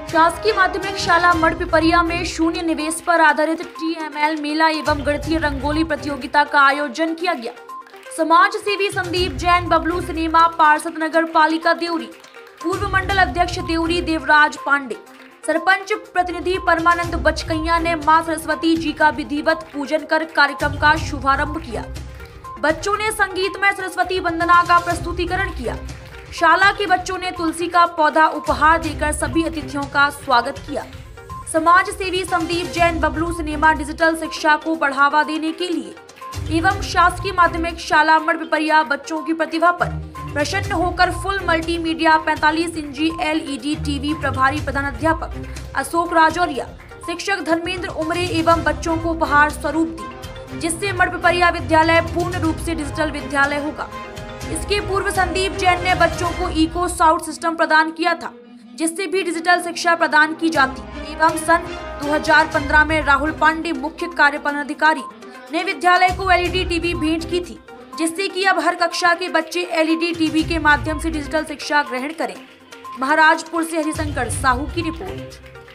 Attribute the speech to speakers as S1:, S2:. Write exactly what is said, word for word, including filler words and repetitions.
S1: शासकीय माध्यमिक शाला मढ़पिपरिया में शून्य निवेश पर आधारित टी एम एल मेला एवं गणितीय रंगोली प्रतियोगिता का आयोजन किया गया। समाज सेवी संदीप जैन, बबलू सिनेमा, पार्षद नगर पालिका देवरी, पूर्व मंडल अध्यक्ष देवरी देवराज पांडे, सरपंच प्रतिनिधि परमानंद बचकैया ने मां सरस्वती जी का विधिवत पूजन कर कार्यक्रम का शुभारंभ किया। बच्चों ने संगीतमय सरस्वती वंदना का प्रस्तुतिकरण किया। शाला के बच्चों ने तुलसी का पौधा उपहार देकर सभी अतिथियों का स्वागत किया। समाज सेवी संदीप जैन, बबलू सिनेमा डिजिटल शिक्षा को बढ़ावा देने के लिए एवं शासकीय माध्यमिक शाला मढ़पिपरिया बच्चों की प्रतिभा पर प्रसन्न होकर फुल मल्टीमीडिया पैंतालीस इंची एल ई डी टीवी प्रभारी प्रधानाध्यापक अशोक राजौरिया, शिक्षक धर्मेंद्र उमरे एवं बच्चों को उपहार स्वरूप दी, जिससे मढ़पिपरिया विद्यालय पूर्ण रूप से डिजिटल विद्यालय होगा। इसके पूर्व संदीप जैन ने बच्चों को इको साउंड सिस्टम प्रदान किया था, जिससे भी डिजिटल शिक्षा प्रदान की जाती एवं सन दो हज़ार पंद्रह में राहुल पांडे, मुख्य कार्यपालन अधिकारी, ने विद्यालय को एल ई डी टीवी भेंट की थी, जिससे कि अब हर कक्षा के बच्चे एल ई डी टीवी के माध्यम से डिजिटल शिक्षा ग्रहण करें। महाराजपुर से हरिशंकर साहू की रिपोर्ट।